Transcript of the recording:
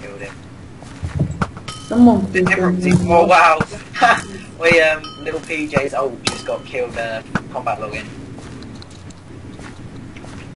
killed him. Someone The Emerald team. Oh wow! We little PJ's ult just got killed. Combat login.